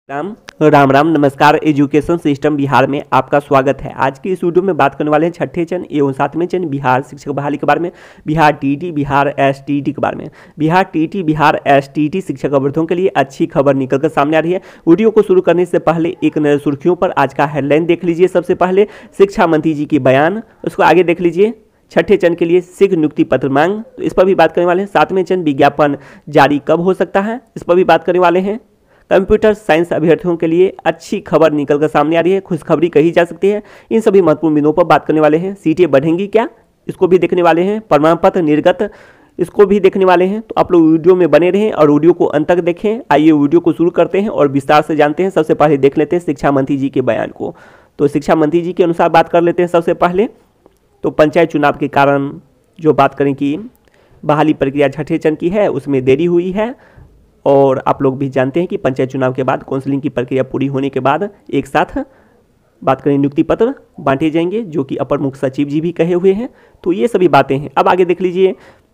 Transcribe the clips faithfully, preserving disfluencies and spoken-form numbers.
राम राम राम नमस्कार। Education system Bihar में आपका स्वागत है। आज की इस वीडियो में बात करने वाले हैं छठे चरण एवं सातवें चरण बिहार शिक्षक बहाली के बारे में, बिहार टीटी बिहार एसटीटी के बारे में। बिहार टीटी बिहार एसटीटी शिक्षक अभ्यर्थियों के लिए अच्छी खबर निकलकर सामने आ रही है। वीडियो को शुरू करने से पहले एक नजर सुर्खियों पर आज का हेडलाइन देख लीजिए। सबसे पहले शिक्षा मंत्री जी की बयान, उसको आगे देख लीजिए। छठे चरण के लिए शीघ्र नियुक्ति पत्र मांग, तो इस पर भी बात करने वाले हैं। सातवें चरण विज्ञापन जारी कब हो सकता है, इस पर भी बात करने वाले हैं। कंप्यूटर साइंस अभ्यर्थियों के लिए अच्छी खबर निकलकर सामने आ रही है, खुशखबरी कही जा सकती है। इन सभी महत्वपूर्ण बिंदुओं पर बात करने वाले हैं। सीटें बढ़ेंगी क्या, इसको भी देखने वाले हैं। प्रमाण पत्र निर्गत, इसको भी देखने वाले हैं। तो आप लोग वीडियो में बने रहें और वीडियो को अंत तक देखें। आइए वीडियो को शुरू करते हैं और विस्तार से जानते हैं। सबसे पहले देख लेते हैं शिक्षा मंत्री जी के बयान को। तो शिक्षा मंत्री जी के अनुसार बात कर लेते हैं। सबसे पहले तो पंचायत चुनाव के कारण जो बात करें कि बहाली प्रक्रिया छठे चरण की है, उसमें देरी हुई है। और आप लोग भी जानते हैं कि पंचायत चुनाव के बाद काउंसलिंग की प्रक्रिया पूरी होने के बाद एक साथ बात करें नियुक्ति पत्र बांटे जाएंगे, जो कि अपर मुख्य सचिव जी भी कहे हुए हैं। तो ये सभी बातें हैं। अब आगे देख लीजिए।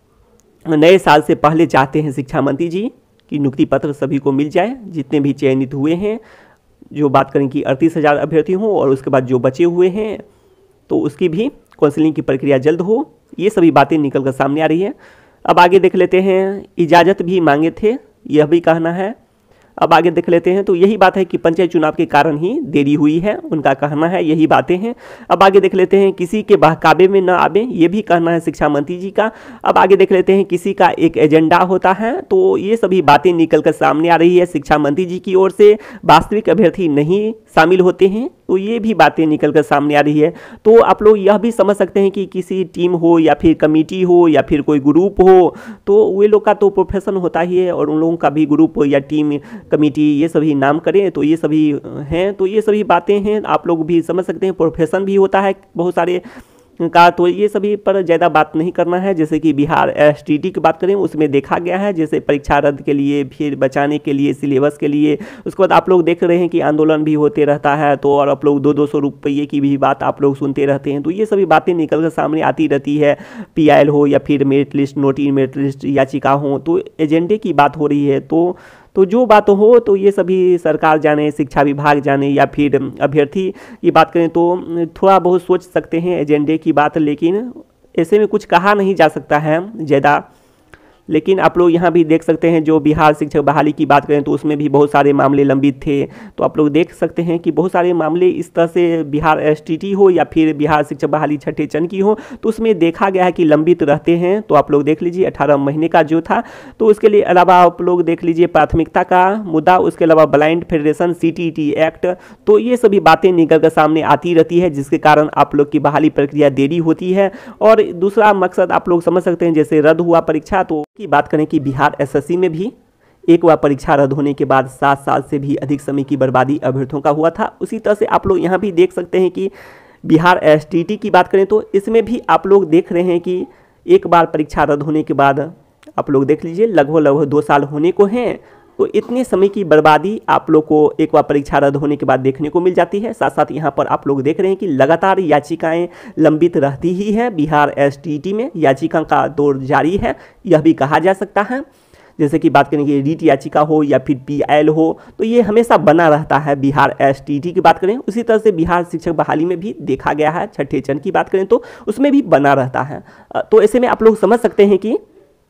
नए साल से पहले चाहते हैं शिक्षा मंत्री जी कि नियुक्ति पत्र सभी को मिल जाए, जितने भी चयनित हुए हैं। जो बात करें कि अड़तीस हज़ार अभ्यर्थी हों और उसके बाद जो बचे हुए हैं तो उसकी भी काउंसलिंग की प्रक्रिया जल्द हो। ये सभी बातें निकल कर सामने आ रही है। अब आगे देख लेते हैं। इजाज़त भी मांगे थे, यह भी कहना है। अब आगे देख लेते हैं। तो यही बात है कि पंचायत चुनाव के कारण ही देरी हुई है, उनका कहना है, यही बातें हैं। अब आगे देख लेते हैं। किसी के बहकावे में न आवे, ये भी कहना है शिक्षा मंत्री जी का। अब आगे देख लेते हैं। किसी का एक एजेंडा होता है, तो ये सभी बातें निकलकर सामने आ रही है शिक्षा मंत्री जी की ओर से। वास्तविक अभ्यर्थी नहीं शामिल होते हैं, तो ये भी बातें निकलकर सामने आ रही है। तो आप लोग यह भी समझ सकते हैं कि किसी टीम हो या फिर कमेटी हो या फिर कोई ग्रुप हो, तो वे लोग का तो प्रोफेशन होता ही है, और उन लोगों का भी ग्रुप हो या टीम कमेटी ये सभी नाम करें, तो ये सभी हैं। तो ये सभी बातें हैं, आप लोग भी समझ सकते हैं। प्रोफेशन भी होता है बहुत सारे का, तो ये सभी पर ज़्यादा बात नहीं करना है। जैसे कि बिहार एसटीटी की बात करें, उसमें देखा गया है जैसे परीक्षा रद्द के लिए, फिर बचाने के लिए, सिलेबस के लिए। उसके बाद आप लोग देख रहे हैं कि आंदोलन भी होते रहता है, तो और आप लोग दो दो सौ रुपये की भी बात आप लोग सुनते रहते हैं। तो ये सभी बातें निकल कर सामने आती रहती है। पी आई एल हो या फिर merit list, not in merit list याचिका हो, तो एजेंडे की बात हो रही है। तो तो जो बात हो, तो ये सभी सरकार जाने, शिक्षा विभाग जाने, या फिर अभ्यर्थी की बात करें तो थोड़ा बहुत सोच सकते हैं एजेंडे की बात, लेकिन ऐसे में कुछ कहा नहीं जा सकता है ज़्यादा। लेकिन आप लोग यहाँ भी देख सकते हैं। जो बिहार शिक्षक बहाली की बात करें तो उसमें भी बहुत सारे मामले लंबित थे। तो आप लोग देख सकते हैं कि बहुत सारे मामले इस तरह से बिहार एसटीटी हो या फिर बिहार शिक्षक बहाली छठे चरण की हो, तो उसमें देखा गया है कि लंबित रहते हैं। तो आप लोग देख लीजिए अठारह महीने का जो था। तो उसके लिए अलावा आप लोग देख लीजिए प्राथमिकता का मुद्दा, उसके अलावा blind federation, C T T act, तो ये सभी बातें निकल कर सामने आती रहती है, जिसके कारण आप लोग की बहाली प्रक्रिया देरी होती है। और दूसरा मकसद आप लोग समझ सकते हैं, जैसे रद्द हुआ परीक्षा, तो की बात करें कि बिहार एसएससी में भी एक बार परीक्षा रद्द होने के बाद सात साल से भी अधिक समय की बर्बादी अभ्यर्थियों का हुआ था। उसी तरह से आप लोग यहाँ भी देख सकते हैं कि बिहार एसटीटी की बात करें तो इसमें भी आप लोग देख रहे हैं कि एक बार परीक्षा रद्द होने के बाद आप लोग देख लीजिए लगभग लगभग दो साल होने को हैं। तो इतने समय की बर्बादी आप लोग को एक बार परीक्षा रद्द होने के बाद देखने को मिल जाती है। साथ साथ यहाँ पर आप लोग देख रहे हैं कि लगातार याचिकाएं लंबित रहती ही है। बिहार एसटीटी में याचिका का दौर जारी है, यह भी कहा जा सकता है। जैसे कि बात करें कि रीट याचिका हो या फिर पी आई एल हो, तो ये हमेशा बना रहता है बिहार एसटीटी की बात करें। उसी तरह से बिहार शिक्षक बहाली में भी देखा गया है। छठे चरण की बात करें तो उसमें भी बना रहता है। तो ऐसे में आप लोग समझ सकते हैं कि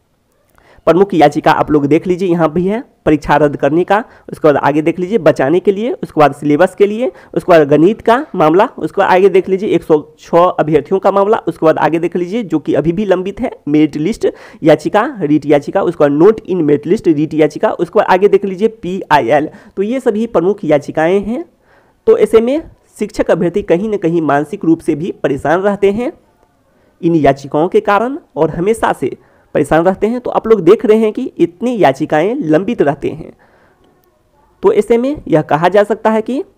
प्रमुख याचिका आप लोग देख लीजिए यहाँ भी है परीक्षा रद्द करने का। उसके बाद आगे देख लीजिए बचाने के लिए, उसके बाद सिलेबस के लिए, उसके बाद गणित का मामला, उसके बाद आगे देख लीजिए एक सौ छह अभ्यर्थियों का मामला, उसके बाद आगे देख लीजिए जो कि अभी भी लंबित है मेरिट लिस्ट याचिका, रीट याचिका, उसके बाद not in merit list writ याचिका, उसके बाद आगे देख लीजिए पी आई एल। तो ये सभी प्रमुख याचिकाएँ हैं। तो ऐसे में शिक्षक अभ्यर्थी कहीं ना कहीं मानसिक रूप से भी परेशान रहते हैं इन याचिकाओं के कारण, और हमेशा से परेशान रहते हैं। तो आप लोग देख रहे हैं कि इतनी याचिकाएं लंबित रहते हैं। तो ऐसे में यह कहा जा सकता है कि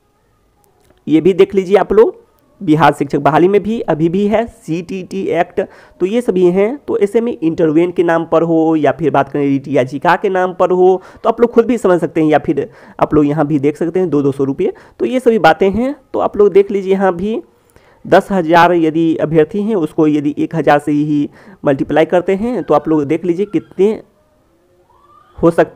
ये भी देख लीजिए आप लोग बिहार शिक्षक बहाली में भी अभी भी है सी टी टी एक्ट, तो ये सभी हैं। तो ऐसे में इंटरवेन के नाम पर हो या फिर बात करें रीट याचिका के नाम पर हो, तो आप लोग खुद भी समझ सकते हैं, या फिर आप लोग यहाँ भी देख सकते हैं दो दो सौ रुपये। तो ये सभी बातें हैं। तो आप लोग देख लीजिए यहाँ भी दस हज़ार यदि अभ्यर्थी हैं, उसको यदि एक हज़ार से ही मल्टीप्लाई करते हैं, तो आप लोग देख लीजिए कितने हो सकते हैं।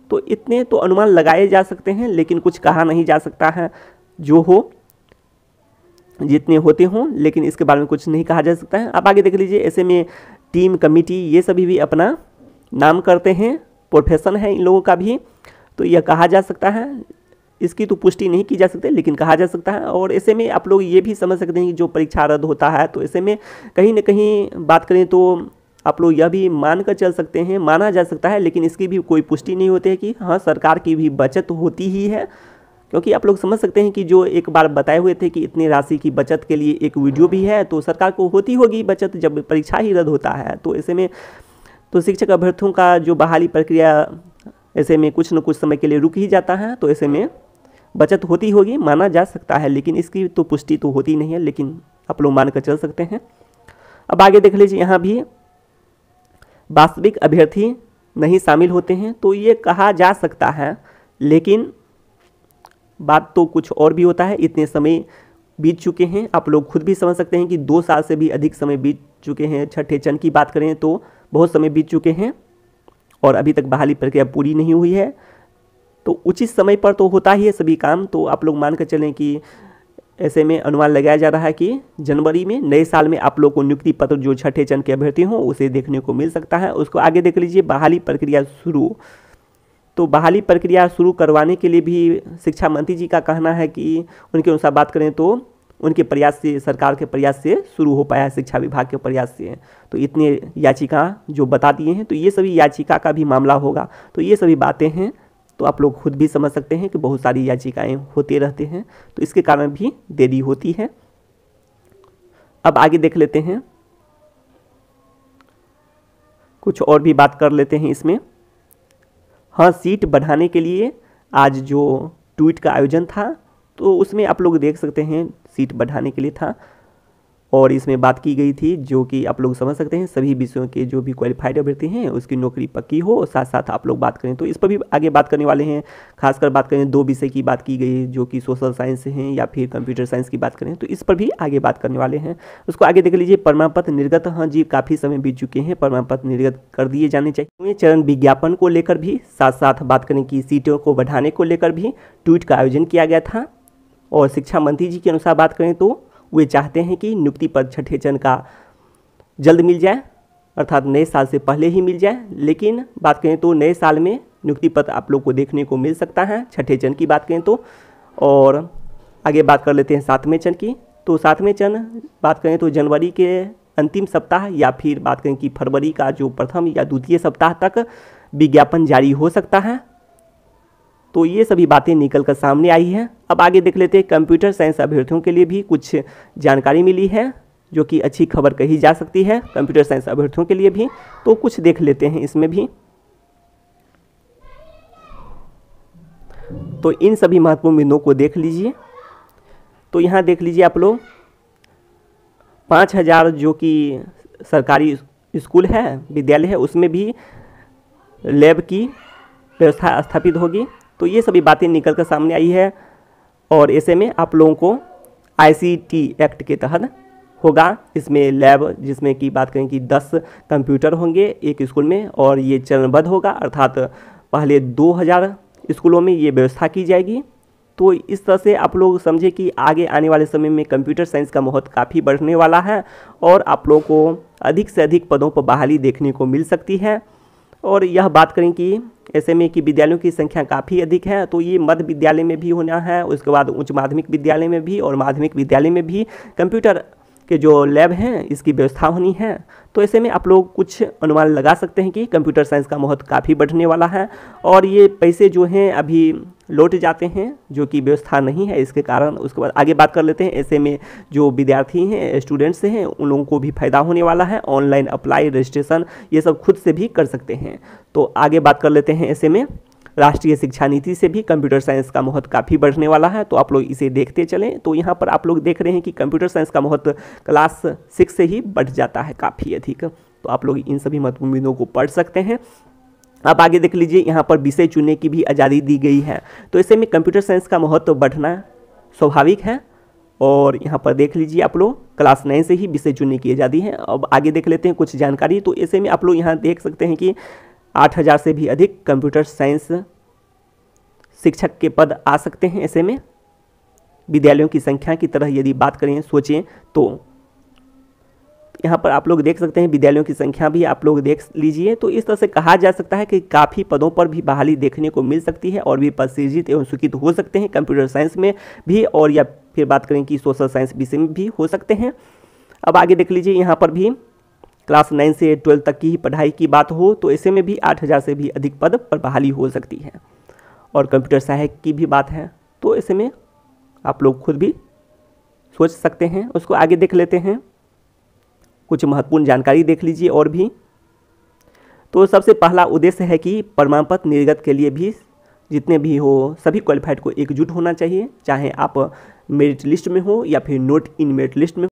तो इतने तो अनुमान लगाए जा सकते हैं, लेकिन कुछ कहा नहीं जा सकता है। जो हो जितने होते हों, लेकिन इसके बारे में कुछ नहीं कहा जा सकता है। अब आगे देख लीजिए, ऐसे में टीम, कमेटी, ये सभी भी अपना नाम करते हैं, प्रोफेशन है इन लोगों का भी, तो यह कहा जा सकता है। इसकी तो पुष्टि नहीं की जा सकती, लेकिन कहा जा सकता है। और ऐसे में आप लोग ये भी समझ सकते हैं कि जो परीक्षा रद्द होता है, तो ऐसे में कहीं ना कहीं बात करें तो आप लोग यह भी मान कर चल सकते हैं, माना जा सकता है, लेकिन इसकी भी कोई पुष्टि नहीं होती है कि हाँ सरकार की भी बचत होती ही है। क्योंकि आप लोग समझ सकते हैं कि जो एक बार बताए हुए थे कि इतनी राशि की बचत के लिए एक वीडियो भी है, तो सरकार को होती होगी बचत जब परीक्षा ही रद्द होता है। तो ऐसे में तो शिक्षक अभ्यर्थियों का जो बहाली प्रक्रिया ऐसे में कुछ न कुछ समय के लिए रुक ही जाता है, तो ऐसे में बचत होती होगी, माना जा सकता है, लेकिन इसकी तो पुष्टि तो होती नहीं है, लेकिन आप लोग मान कर चल सकते हैं। अब आगे देख लीजिए, यहाँ भी वास्तविक अभ्यर्थी नहीं शामिल होते हैं, तो ये कहा जा सकता है, लेकिन बात तो कुछ और भी होता है। इतने समय बीत चुके हैं, आप लोग खुद भी समझ सकते हैं कि दो साल से भी अधिक समय बीत चुके हैं। छठे चरण की बात करें तो बहुत समय बीत चुके हैं और अभी तक बहाली प्रक्रिया पूरी नहीं हुई है। तो उचित समय पर तो होता ही है सभी काम, तो आप लोग मान कर चलें कि ऐसे में अनुमान लगाया जा रहा है कि जनवरी में, नए साल में आप लोग को नियुक्ति पत्र जो छठे चरण के अभ्यर्थी हों उसे देखने को मिल सकता है। उसको आगे देख लीजिए, बहाली प्रक्रिया शुरू। तो बहाली प्रक्रिया शुरू करवाने के लिए भी शिक्षा मंत्री जी का कहना है कि उनके अनुसार बात करें तो उनके प्रयास से, सरकार के प्रयास से शुरू हो पाया है, शिक्षा विभाग के प्रयास से। तो इतने याचिका जो बता दिए हैं, तो ये सभी याचिका का भी मामला होगा। तो ये सभी बातें हैं, तो आप लोग खुद भी समझ सकते हैं कि बहुत सारी याचिकाएं होते रहते हैं, तो इसके कारण भी देरी होती है। अब आगे देख लेते हैं, कुछ और भी बात कर लेते हैं इसमें। हाँ, सीट बढ़ाने के लिए आज जो ट्वीट का आयोजन था, तो उसमें आप लोग देख सकते हैं सीट बढ़ाने के लिए था, और इसमें बात की गई थी जो कि आप लोग समझ सकते हैं सभी विषयों के जो भी क्वालिफाइड अभ्यर्थी हैं उसकी नौकरी पक्की हो। साथ साथ आप लोग बात करें तो इस पर भी आगे बात करने वाले हैं। खासकर बात करें दो विषय की बात की गई जो कि सोशल साइंस हैं या फिर कंप्यूटर साइंस की बात करें, तो इस पर भी आगे बात करने वाले हैं। उसको आगे देख लीजिए, प्रमाण पत्र निर्गत। हाँ जी, काफ़ी समय बीत चुके हैं, प्रमाण पत्र निर्गत कर दिए जाने चाहिए। चरण विज्ञापन को लेकर भी, साथ साथ बात करें कि सीटों को बढ़ाने को लेकर भी ट्वीट का आयोजन किया गया था। और शिक्षा मंत्री जी के अनुसार बात करें तो वे चाहते हैं कि नियुक्ति पत्र छठे चरण का जल्द मिल जाए, अर्थात नए साल से पहले ही मिल जाए। लेकिन बात करें तो नए साल में नियुक्ति पत्र आप लोग को देखने को मिल सकता है छठे चरण की बात करें तो। और आगे बात कर लेते हैं सातवें चरण की। तो सातवें चरण बात करें तो जनवरी के अंतिम सप्ताह या फिर बात करें कि फरवरी का जो प्रथम या द्वितीय सप्ताह तक विज्ञापन जारी हो सकता है। तो ये सभी बातें निकल कर सामने आई हैं। अब आगे देख लेते हैं, कंप्यूटर साइंस अभ्यर्थियों के लिए भी कुछ जानकारी मिली है जो कि अच्छी खबर कही जा सकती है कंप्यूटर साइंस अभ्यर्थियों के लिए भी। तो कुछ देख लेते हैं इसमें भी। तो इन सभी महत्वपूर्ण बिंदुओं को देख लीजिए। तो यहाँ देख लीजिए आप लोग, पाँच हजार जो कि सरकारी स्कूल है, विद्यालय है, उसमें भी लैब की व्यवस्था स्थापित होगी। तो ये सभी बातें निकल कर सामने आई है। और ऐसे में आप लोगों को आईसीटी एक्ट के तहत होगा इसमें लैब, जिसमें की बात करें कि दस कंप्यूटर होंगे एक स्कूल में, और ये चरणबद्ध होगा, अर्थात पहले दो हज़ार स्कूलों में ये व्यवस्था की जाएगी। तो इस तरह से आप लोग समझे कि आगे आने वाले समय में कंप्यूटर साइंस का महत्व काफ़ी बढ़ने वाला है और आप लोगों को अधिक से अधिक पदों पर बहाली देखने को मिल सकती है। और यह बात करें कि ऐसे में कि विद्यालयों की संख्या काफ़ी अधिक है, तो ये मध्य विद्यालय में भी होना है, उसके बाद उच्च माध्यमिक विद्यालय में भी और माध्यमिक विद्यालय में भी कंप्यूटर के जो लैब हैं इसकी व्यवस्था होनी है। तो ऐसे में आप लोग कुछ अनुमान लगा सकते हैं कि कंप्यूटर साइंस का महत्व काफ़ी बढ़ने वाला है। और ये पैसे जो हैं अभी लौट जाते हैं जो कि व्यवस्था नहीं है इसके कारण। उसके बाद आगे बात कर लेते हैं, ऐसे में जो विद्यार्थी हैं, स्टूडेंट्स हैं, उन लोगों को भी फायदा होने वाला है। ऑनलाइन अप्लाई, रजिस्ट्रेशन ये सब खुद से भी कर सकते हैं। तो आगे बात कर लेते हैं, ऐसे में राष्ट्रीय शिक्षा नीति से भी कंप्यूटर साइंस का महत्व काफ़ी बढ़ने वाला है। तो आप लोग इसे देखते चलें। तो यहाँ पर आप लोग देख रहे हैं कि कंप्यूटर साइंस का महत्व क्लास सिक्स से ही बढ़ जाता है काफ़ी अधिक। तो आप लोग इन सभी महत्वपूर्ण बिंदुओं को पढ़ सकते हैं। अब आगे देख लीजिए, यहाँ पर विषय चुनने की भी आज़ादी दी गई है। तो ऐसे में कंप्यूटर साइंस का महत्व बढ़ना स्वाभाविक है। और यहाँ पर देख लीजिए आप लोग, क्लास नाइन से ही विषय चुनने की आज़ादी है। अब आगे देख लेते हैं कुछ जानकारी। तो ऐसे में आप लोग यहाँ देख सकते हैं कि आठ हज़ार से भी अधिक कंप्यूटर साइंस शिक्षक के पद आ सकते हैं। ऐसे में विद्यालयों की संख्या की तरह यदि बात करें, सोचें तो यहाँ पर आप लोग देख सकते हैं विद्यालयों की संख्या भी आप लोग देख लीजिए। तो इस तरह से कहा जा सकता है कि काफ़ी पदों पर भी बहाली देखने को मिल सकती है और भी पद सृजित एवं स्वीकृत हो सकते हैं कंप्यूटर साइंस में भी, और या फिर बात करें कि सोशल साइंस विषय में भी हो सकते हैं। अब आगे देख लीजिए, यहाँ पर भी क्लास नाइन से ट्वेल्थ तक की ही पढ़ाई की बात हो तो ऐसे में भी आठ हज़ार से भी अधिक पद पर बहाली हो सकती है। और कंप्यूटर सहायक की भी बात है तो ऐसे में आप लोग खुद भी सोच सकते हैं। उसको आगे देख लेते हैं, कुछ महत्वपूर्ण जानकारी देख लीजिए और भी। तो सबसे पहला उद्देश्य है कि प्रमाण पत्र निर्गत के लिए भी जितने भी हो सभी क्वालिफाइड को एकजुट होना चाहिए, चाहे आप मेरिट लिस्ट में हो या फिर नोट इन मेरिट लिस्ट में